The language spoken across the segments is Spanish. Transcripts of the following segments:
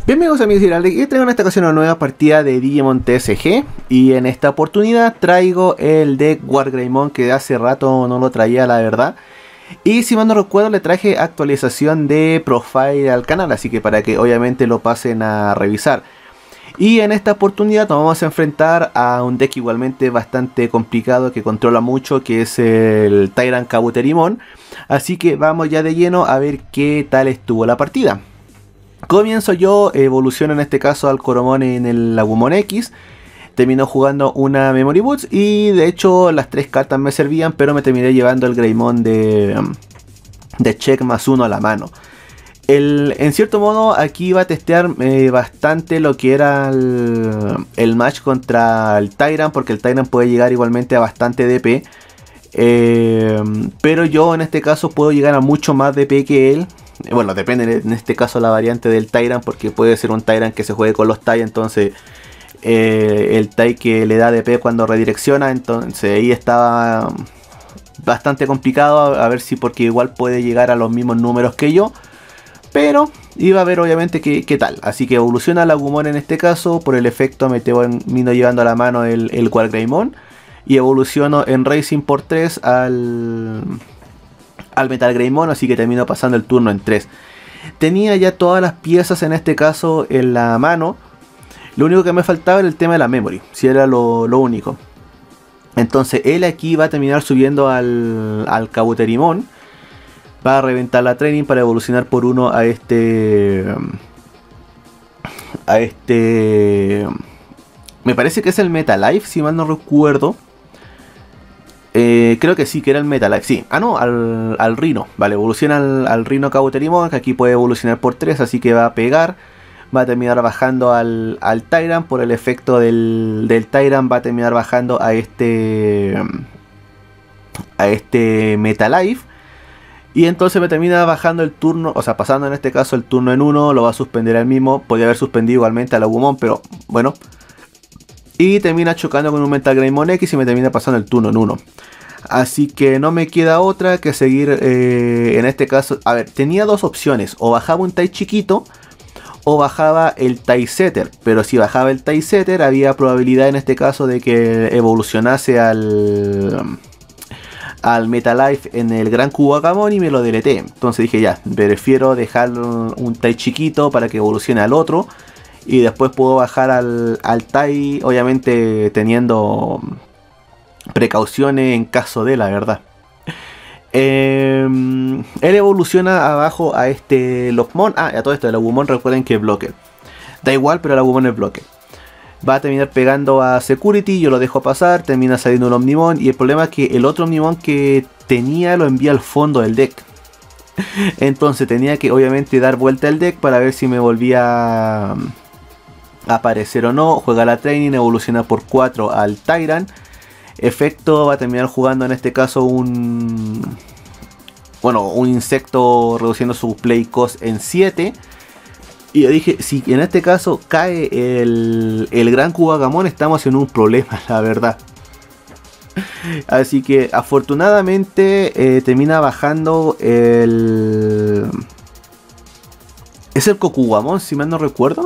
Bienvenidos amigos de aquí traigo en esta ocasión una nueva partida de Digimon TCG. Y en esta oportunidad traigo el deck Wargreymon, que hace rato no lo traía, la verdad. Y si mal no recuerdo, le traje actualización de profile al canal, así que para que obviamente lo pasen a revisar. Y en esta oportunidad nos vamos a enfrentar a un deck igualmente bastante complicado, que controla mucho, que es el Tyrant Kabuterimon. Así que vamos ya de lleno a ver qué tal estuvo la partida. Comienzo yo, evoluciono en este caso al Koromon en el Agumon X. Termino jugando una Memory Boots y de hecho las tres cartas me servían, pero me terminé llevando el Greymon de check +1 a la mano. En cierto modo aquí iba a testear bastante lo que era el match contra el Tyrant, porque el Tyrant puede llegar igualmente a bastante DP. Pero yo en este caso puedo llegar a mucho más DP que él. Bueno, depende en este caso la variante del Tyrant, porque puede ser un Tyrant que se juegue con los Tai, entonces el Tai que le da DP cuando redirecciona, entonces ahí estaba bastante complicado a ver si, porque igual puede llegar a los mismos números que yo, pero iba a ver obviamente qué tal. Así que evoluciona la Agumon en este caso, por el efecto me termino llevando a la mano el Wargreymon y evoluciono en Racing por 3 al Metal Greymon, así que termino pasando el turno en 3. Tenía ya todas las piezas en este caso en la mano. Lo único que me faltaba era el tema de la memory, si era lo único. Entonces él aquí va a terminar subiendo al Kabuterimon. Va a reventar la training para evolucionar por 1 a este... Me parece que es el Metalife, si mal no recuerdo. Creo que sí, que era el Metalife, sí. Ah, no, al Rhino. Vale, evoluciona al Rhino Kabuterimon, que aquí puede evolucionar por 3, así que va a pegar. Va a terminar bajando al Tyrant. Por el efecto del Tyrant va a terminar bajando a este Metalife. Y entonces me termina bajando el turno, o sea, pasando en este caso el turno en 1. Lo va a suspender al mismo. Podría haber suspendido igualmente al Agumon, pero bueno. Y termina chocando con un Metal Greymon X y me termina pasando el turno en 1. Así que no me queda otra que seguir en este caso. A ver, tenía dos opciones. O bajaba un Tai chiquito o bajaba el Tai Setter. Pero si bajaba el Tai Setter había probabilidad en este caso de que evolucionase al Metalife en el Gran Kuwagamon y me lo deleté. Entonces dije ya, prefiero dejar un Tai chiquito para que evolucione al otro. Y después puedo bajar al Tai, obviamente teniendo precauciones en caso de, la verdad. Él evoluciona abajo a este Lopmon. Ah, a todo esto, el Agumon recuerden que es bloque. Da igual, pero el Agumon es bloque. Va a terminar pegando a Security, yo lo dejo pasar, termina saliendo un Omnimon. Y el problema es que el otro Omnimon que tenía lo envía al fondo del deck. Entonces tenía que obviamente dar vuelta al deck para ver si me volvía aparecer o no. Juega la training, evoluciona por 4 al Tyrant. Efecto, va a terminar jugando en este caso un insecto, reduciendo su play cost en 7. Y yo dije, si en este caso cae el Gran Kuwagamon, estamos en un problema, la verdad. Así que afortunadamente termina bajando el... ¿Es el Kokugamon, si mal no recuerdo?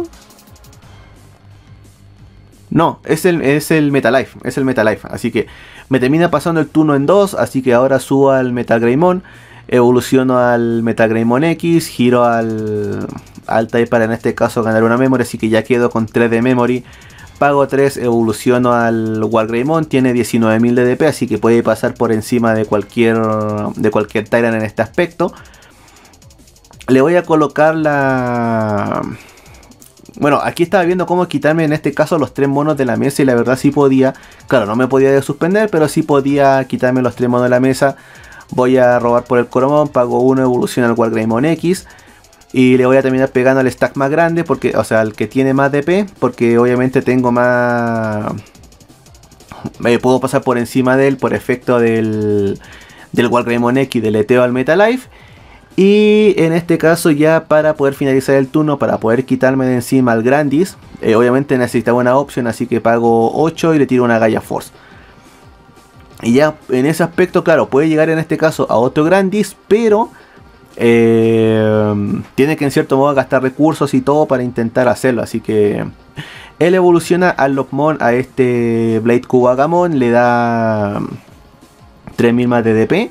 No, es el Metalife, es el Metalife. Así que me termina pasando el turno en 2, así que ahora subo al Metal Greymon, evoluciono al Metal Greymon X, giro al Tai para en este caso ganar una memory, así que ya quedo con 3 de memory. Pago 3, evoluciono al Wargreymon, tiene 19.000 de DP, así que puede pasar por encima de cualquier Tyrant en este aspecto. Le voy a colocar la... Bueno, aquí estaba viendo cómo quitarme en este caso los 3 monos de la mesa y la verdad sí podía. Claro, no me podía suspender, pero sí podía quitarme los 3 monos de la mesa. Voy a robar por el Koromon, pago 1, evoluciona al Wargreymon X. Y le voy a terminar pegando al stack más grande, porque, o sea, al que tiene más DP, porque obviamente tengo más... puedo pasar por encima de él por efecto del Wargreymon X, deleteo al Metalife. Y en este caso ya para poder finalizar el turno, para poder quitarme de encima al Grandis, obviamente necesitaba una opción, así que pago 8 y le tiro una Gaia Force. Y ya en ese aspecto, claro, puede llegar en este caso a otro Grandis, pero tiene que en cierto modo gastar recursos y todo para intentar hacerlo. Así que él evoluciona al Lopmon, a este Blade Kuwagamon, le da 3000 más de DP.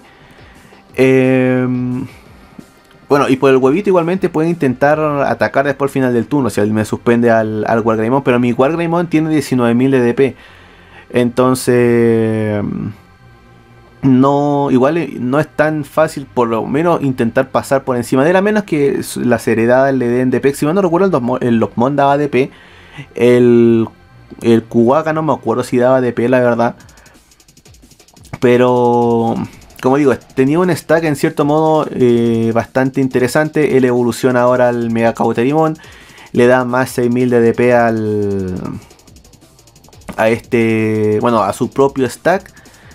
Bueno, y por el huevito igualmente puede intentar atacar después al final del turno, si él me suspende al Wargreymon, pero mi Wargreymon tiene 19000 de DP. Entonces no, igual no es tan fácil por lo menos intentar pasar por encima de él, a menos que las heredadas le den DP. Si mal no recuerdo, el Lopmon daba DP. El Kuwaga no me acuerdo si daba DP, la verdad. Pero como digo, tenía un stack en cierto modo bastante interesante. Él evoluciona ahora al Mega Cauterimon, le da más 6000 de DP a su propio stack.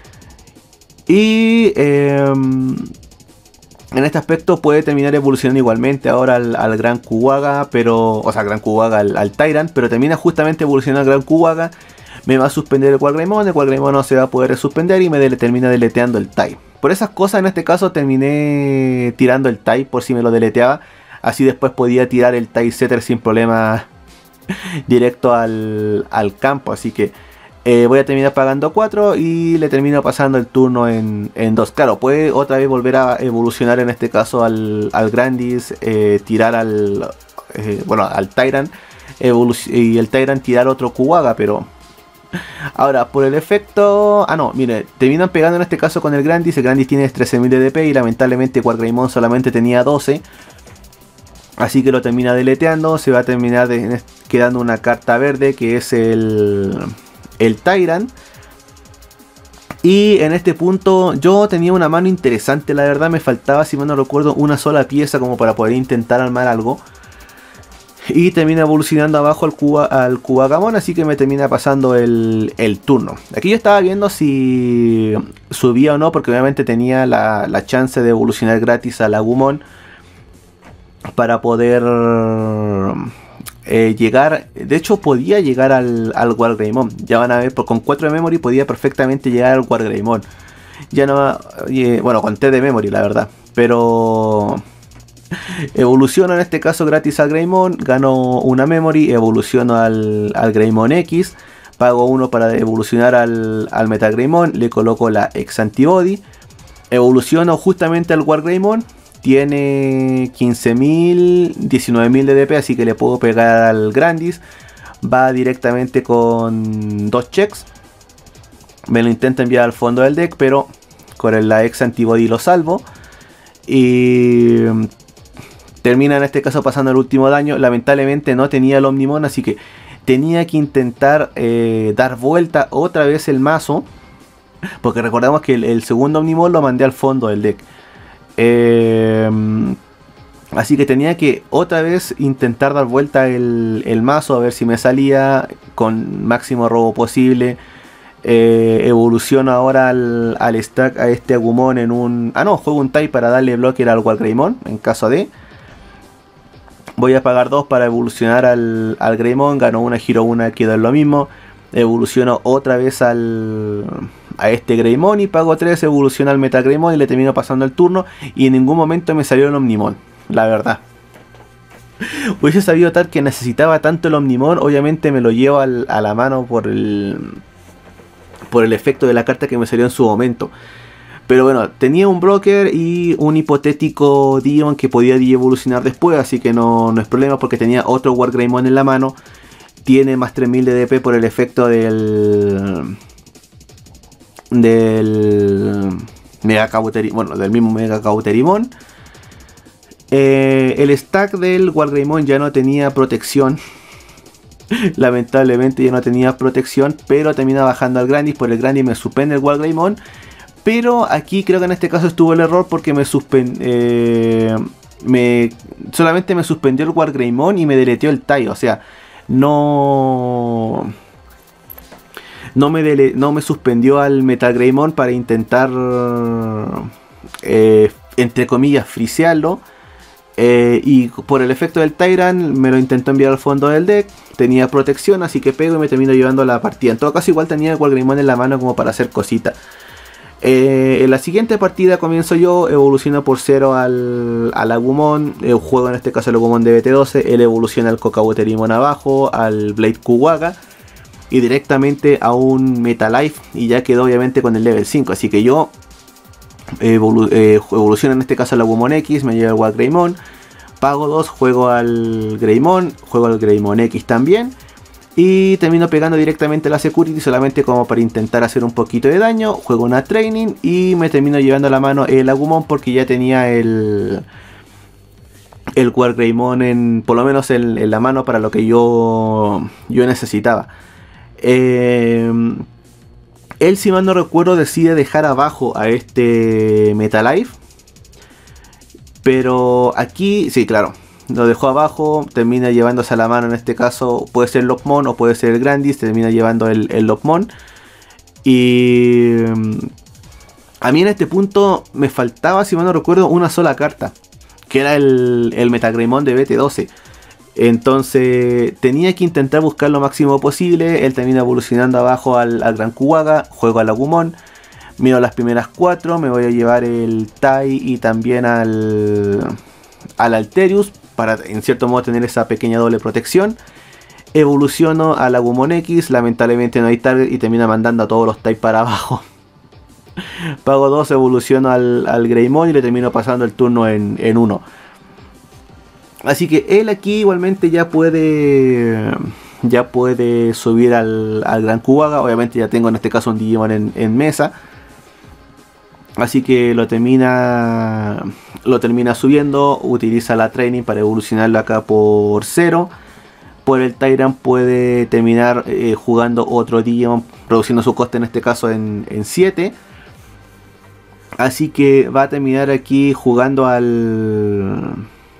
Y en este aspecto puede terminar evolucionando igualmente ahora al Gran Kuwaga, Gran Kuwaga al Tyrant, pero termina justamente evolucionando al Gran Kuwaga. Me va a suspender el Wargreymon no se va a poder suspender y me termina deleteando el Tai. Por esas cosas en este caso terminé tirando el Tai por si me lo deleteaba. Así después podía tirar el Tai Setter sin problema directo al campo. Así que voy a terminar pagando 4 y le termino pasando el turno en 2. Claro, puede otra vez volver a evolucionar en este caso al Grandis, tirar al Tyrant y el Tyrant tirar otro Kuwaga, pero ahora por el efecto... mire, terminan pegando en este caso con el Grandis. El Grandis tiene 13000 de DP y lamentablemente Wargreymon solamente tenía 12. Así que lo termina deleteando. Se va a terminar quedando una carta verde que es el Tyrant. Y en este punto yo tenía una mano interesante, la verdad. Me faltaba, si mal no recuerdo, una sola pieza como para poder intentar armar algo. Y termina evolucionando abajo al Kuwagamon, así que me termina pasando el turno. Aquí yo estaba viendo si subía o no, porque obviamente tenía la chance de evolucionar gratis al Agumon para poder llegar. De hecho podía llegar al Wargreymon. Ya van a ver, con 4 de memory podía perfectamente llegar al Wargreymon. Ya no, con 3 de memory la verdad. Pero evoluciono en este caso gratis al Greymon, gano una memory, evoluciono al Greymon X, pago 1 para evolucionar al Metagreymon, le coloco la X Antibody, evoluciono justamente al Wargreymon, tiene 15000, 19000 de DP, así que le puedo pegar al Grandis, va directamente con 2 checks, me lo intenta enviar al fondo del deck, pero con la X Antibody lo salvo. Y termina en este caso pasando el último daño. Lamentablemente no tenía el Omnimon, así que tenía que intentar dar vuelta otra vez el mazo, porque recordamos que el segundo Omnimon lo mandé al fondo del deck. Así que tenía que otra vez intentar dar vuelta el mazo, a ver si me salía con máximo robo posible. Evoluciono ahora al stack a este Agumon en un... juego un Tai para darle blocker al Wargreymon en caso de... Voy a pagar 2 para evolucionar al Greymon, gano una, giro una, queda en lo mismo. Evoluciono otra vez a este Greymon y pago 3, evoluciona al Metagreymon y le termino pasando el turno. Y en ningún momento me salió el Omnimon, la verdad. Hubiese sabido tal que necesitaba tanto el Omnimon, obviamente me lo llevo a la mano por el efecto de la carta que me salió en su momento. Pero bueno, tenía un Broker y un hipotético Dion que podía evolucionar después, así que no es problema porque tenía otro Wargreymon en la mano. Tiene más 3000 de DP por el efecto del Mega Cauterimon, del mismo Mega Cauterimon. El stack del Wargreymon ya no tenía protección. Lamentablemente ya no tenía protección, pero termina bajando al Grandis. Por el Grandis me suspende el Wargreymon. Pero aquí creo que en este caso estuvo el error porque solamente me suspendió el Wargreymon y me deleteó el Tai. O sea, no me suspendió al Metagreymon para intentar entre comillas frisearlo. Y por el efecto del Tyrant me lo intentó enviar al fondo del deck. Tenía protección, así que pego y me termino llevando la partida. En todo caso igual tenía el Wargreymon en la mano como para hacer cositas. En la siguiente partida comienzo yo, evoluciono por 0 al Agumon, juego en este caso el Agumon de BT12, él evoluciona al Kokabuterimon abajo, al Blade Kuwaga y directamente a un Metalife y ya quedó obviamente con el level 5, así que yo evoluciono en este caso al Agumon X, me llevo al Greymon, pago 2, juego al Greymon X también. Y termino pegando directamente la Security solamente como para intentar hacer un poquito de daño. Juego una Training y me termino llevando a la mano el Agumon porque ya tenía el Wargreymon por lo menos en la mano para lo que yo necesitaba. Él, si mal no recuerdo, decide dejar abajo a este Metalife. Pero aquí, sí, claro, lo dejó abajo, termina llevándose a la mano en este caso, puede ser el Lopmon o puede ser el Grandis, termina llevando el Lopmon. Y a mí en este punto me faltaba, si mal no recuerdo, una sola carta, que era el Metagreymon de BT12. Entonces tenía que intentar buscar lo máximo posible. Él termina evolucionando abajo al Gran Kuwaga, juego al Agumon. Miro las primeras 4, me voy a llevar el Tai y también al Alterius para en cierto modo tener esa pequeña doble protección. Evoluciono al Agumon X, lamentablemente no hay target y termina mandando a todos los Tai para abajo. Pago 2, evoluciono al Greymon y le termino pasando el turno en 1. Así que él aquí igualmente ya puede subir al Gran Kuwaga. Obviamente ya tengo en este caso un Digimon en mesa. Así que lo termina subiendo, utiliza la Training para evolucionarlo acá por 0. Por el Tyrant puede terminar jugando otro Digimon, reduciendo su coste en este caso en 7. Así que va a terminar aquí jugando al...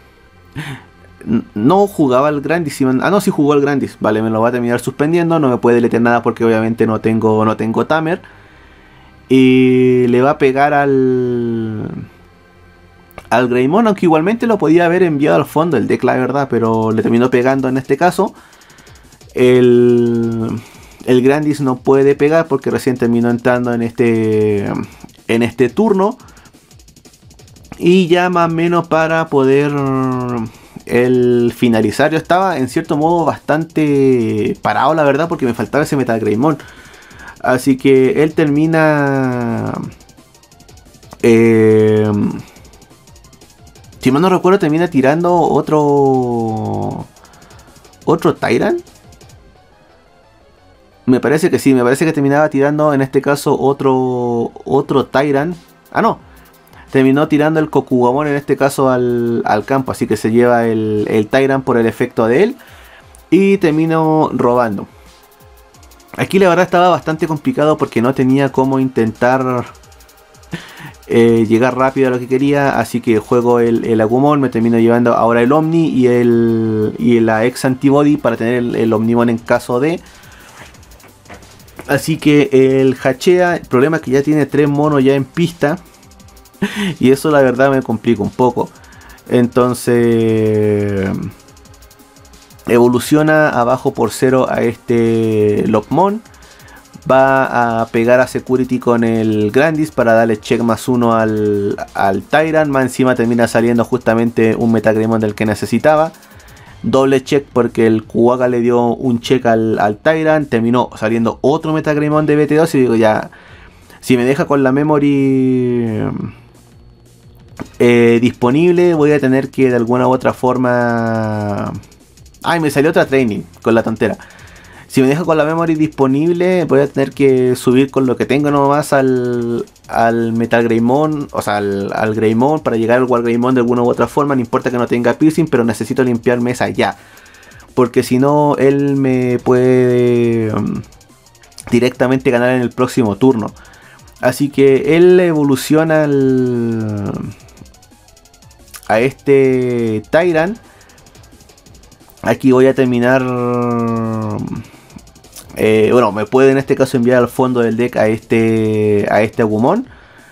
No jugaba al Grandis, ah no, sí jugó al Grandis, vale, me lo va a terminar suspendiendo, no me puede deletear nada porque obviamente no tengo Tamer. Y le va a pegar al Greymon, aunque igualmente lo podía haber enviado al fondo el deck, la verdad, pero le terminó pegando en este caso. El Grandis no puede pegar porque recién terminó entrando en este turno. Y ya más o menos para poder el finalizar, yo estaba en cierto modo bastante parado, la verdad, porque me faltaba ese Metagreymon. Así que él termina... si mal no recuerdo, termina tirando otro Tyrant. Me parece que sí, me parece que terminaba tirando en este caso otro Tyrant. Ah, no. Terminó tirando el Kokugomon en este caso al campo. Así que se lleva el Tyrant por el efecto de él. Y terminó robando. Aquí la verdad estaba bastante complicado porque no tenía cómo intentar llegar rápido a lo que quería. Así que juego el Agumon, me termino llevando ahora el Omni y la ex Antibody para tener el Omnimon en caso de. Así que el hachea, el problema es que ya tiene 3 monos ya en pista. Y eso la verdad me complica un poco. Entonces... evoluciona abajo por 0 a este Lopmon. Va a pegar a Security con el Grandis para darle check más 1 al Tyrant. Más encima termina saliendo justamente un Metagreymon del que necesitaba. Doble check porque el Kuwaga le dio un check al Tyrant. Terminó saliendo otro Metagreymon de BT2 y digo ya, si me deja con la memory disponible, voy a tener que de alguna u otra forma... Ay, me salió otra Training con la tontera. Si me deja con la memory disponible, voy a tener que subir con lo que tengo nomás al Metagreymon, o sea, al Greymon para llegar al Wargreymon de alguna u otra forma. No importa que no tenga piercing, pero necesito limpiar mesa ya. Porque si no, él me puede directamente ganar en el próximo turno. Así que él evoluciona a este Tyrant. Aquí voy a terminar... bueno, me puede en este caso enviar al fondo del deck a este Agumon.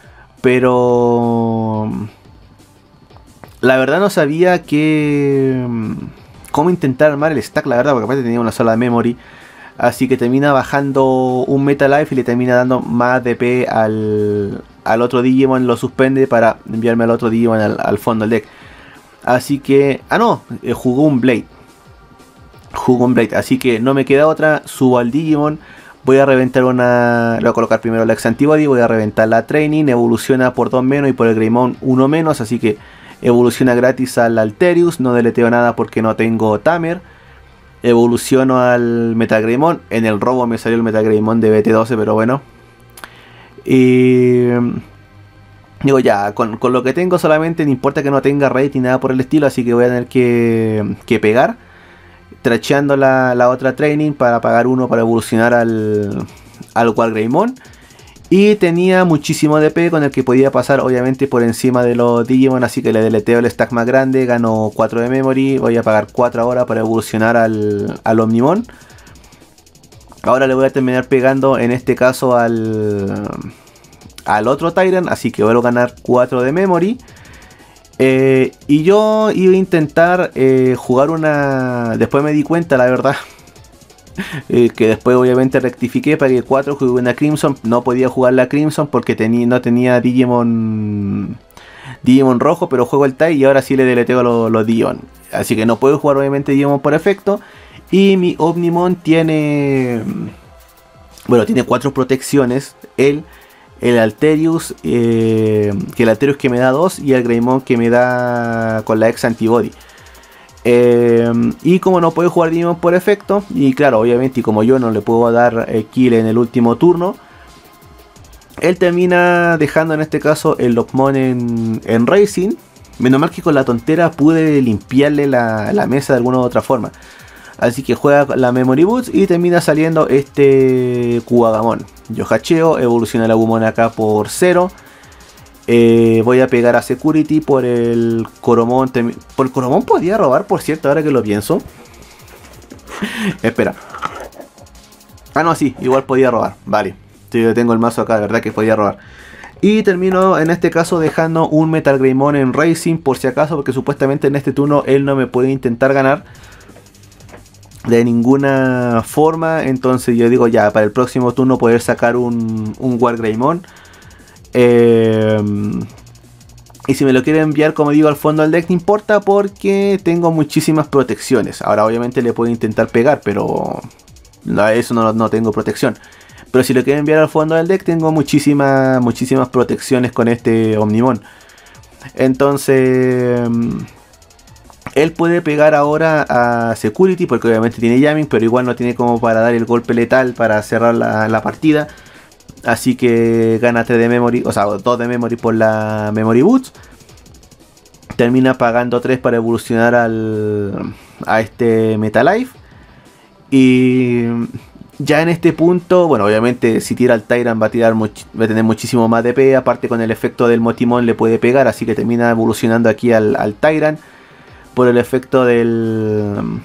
Pero... la verdad no sabía cómo intentar armar el stack, la verdad, porque aparte tenía una sola memory. Así que termina bajando un Meta Life y le termina dando más DP al otro Digimon, lo suspende para enviarme al otro Digimon al fondo del deck. Así que... Ah, no, jugó un Blade. Jugó un Blade, así que no me queda otra. Subo al Digimon. Voy a reventar una... Le voy a colocar primero la Ex-Antibody. Voy a reventar la Training. Evoluciona por 2 menos y por el Greymon 1 menos. Así que evoluciona gratis al Alterius. No deleteo nada porque no tengo Tamer. Evoluciono al Metagreymon. En el robo me salió el Metagreymon de BT12, pero bueno. Y... digo ya, con lo que tengo solamente, no importa que no tenga raid ni nada por el estilo. Así que voy a tener que pegar. Tracheando la otra Training para pagar uno para evolucionar al Wargreymon. Y tenía muchísimo DP con el que podía pasar obviamente por encima de los Digimon. Así que le deleteo el stack más grande. Gano 4 de memory. Voy a pagar 4 ahora para evolucionar al Omnimon. Ahora le voy a terminar pegando en este caso al otro Tyrant. Así que vuelvo a ganar 4 de memory. Y yo iba a intentar jugar una... Después me di cuenta, la verdad, que después obviamente rectifiqué para que 4 jugué una Crimson. No podía jugar la Crimson porque no tenía Digimon rojo, pero juego el Tai y ahora sí le deleteo los Digimon. Así que no puedo jugar obviamente Digimon por efecto. Y mi Omnimon tiene... Bueno, tiene 4 protecciones. El Alterius, que el Alterius que me da 2 y el Greymon que me da con la Ex-Antibody. Y como no puedo jugar Digimon por efecto, y claro, obviamente, y como yo no le puedo dar kill en el último turno, él termina dejando en este caso el Lopmon en Racing. Menos mal que con la tontera pude limpiarle la mesa de alguna u otra forma. Así que juega la Memory Boots y termina saliendo este Kuwagamon. Yo hacheo, evoluciona el Agumon acá por 0. Voy a pegar a Security por el Coromon. Por el Coromon podía robar, por cierto, ahora que lo pienso. Espera. Ah, no, sí, igual podía robar. Vale, yo tengo el mazo acá, de verdad que podía robar. Y termino en este caso dejando un Metal Greymon en Racing por si acaso, porque supuestamente en este turno él no me puede intentar ganar de ninguna forma. Entonces yo digo ya, para el próximo turno poder sacar un Wargreymon. Y si me lo quiere enviar, como digo, al fondo del deck no importa, porque tengo muchísimas protecciones. Ahora obviamente le puedo intentar pegar, pero eso no tengo protección. Pero si lo quiero enviar al fondo del deck, tengo muchísimas protecciones con este Omnimon. Entonces... él puede pegar ahora a Security porque obviamente tiene Jamming, pero igual no tiene como para dar el golpe letal para cerrar la partida. Así que gana 3 de memory, o sea 2 de memory por la Memory Boots. Termina pagando 3 para evolucionar a este Metalife. Y ya en este punto, bueno, obviamente si tira al Tyrant va a tener muchísimo más DP. Aparte con el efecto del Motimon le puede pegar, así que termina evolucionando aquí al Tyrant. Por el efecto del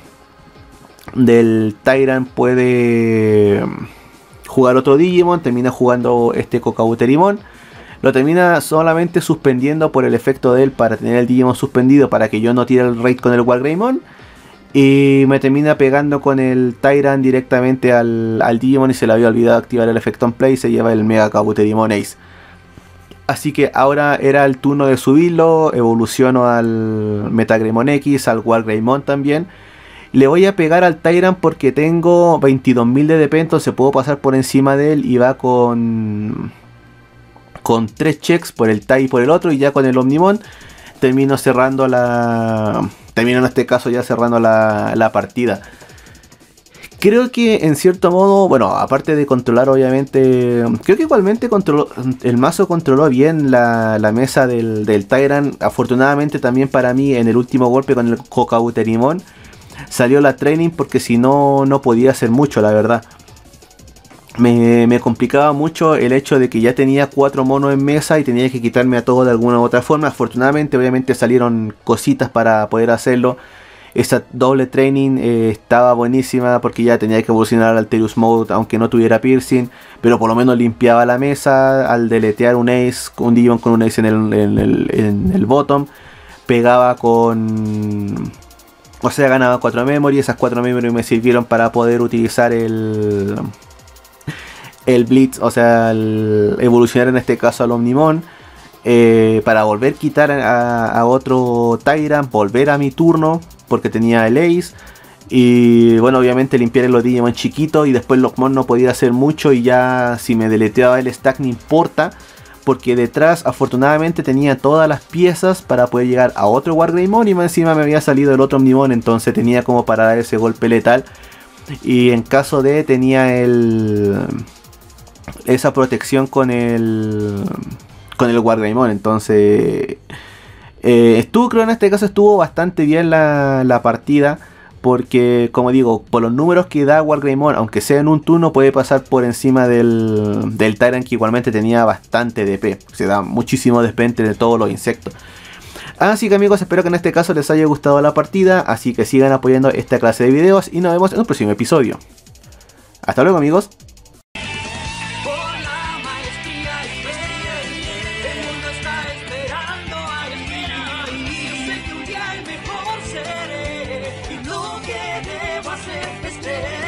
Tyrant puede jugar otro Digimon. Termina jugando este Kokauterimon. Lo termina solamente suspendiendo por el efecto de él para tener el Digimon suspendido para que yo no tire el raid con el Wargreymon. Y me termina pegando con el Tyrant directamente al Digimon y se le había olvidado activar el efecto on play y se lleva el Mega Kabuterimon Ace. Así que ahora era el turno de subirlo. Evoluciono al Metagreymon X, al Wargreymon también. Le voy a pegar al Tyrant porque tengo 22.000 de DP, entonces puedo pasar por encima de él y va con 3 checks por el Tai y por el otro. Y ya con el Omnimon termino cerrando termino en este caso ya cerrando la partida. Creo que en cierto modo, bueno, aparte de controlar obviamente, creo que igualmente el mazo controló bien la mesa del Tyrant. Afortunadamente también para mí en el último golpe con el Kokauterimon salió la Training porque si no, no podía hacer mucho, la verdad. Me complicaba mucho el hecho de que ya tenía 4 monos en mesa y tenía que quitarme a todos de alguna u otra forma. Afortunadamente obviamente salieron cositas para poder hacerlo. Esa doble Training estaba buenísima porque ya tenía que evolucionar al Alterius Mode aunque no tuviera piercing, pero por lo menos limpiaba la mesa al deletear un Ace, un Digimon con un Ace en el bottom, pegaba con O sea, ganaba 4 memory. Esas 4 memory me sirvieron para poder utilizar el Blitz, o sea, el evolucionar en este caso al Omnimon. Para volver a quitar a otro Tyrant, volver a mi turno, porque tenía el Ace. Y bueno, obviamente limpiar los Digimon chiquitos. Y después Locmon no podía hacer mucho. Y ya si me deleteaba el stack no importa, porque detrás afortunadamente tenía todas las piezas para poder llegar a otro Wargreymon. Y más encima me había salido el otro Omnimon, entonces tenía como para dar ese golpe letal. Y en caso de tenía esa protección con el Wargreymon. Entonces creo en este caso estuvo bastante bien la partida, porque como digo, por los números que da Wargreymon, aunque sea en un turno, puede pasar por encima del Tyrant, que igualmente tenía bastante DP, se da muchísimo DP entre todos los insectos. Así que amigos, espero que en este caso les haya gustado la partida, así que sigan apoyando esta clase de videos y nos vemos en un próximo episodio. Hasta luego amigos. Lo que debo hacer es creer.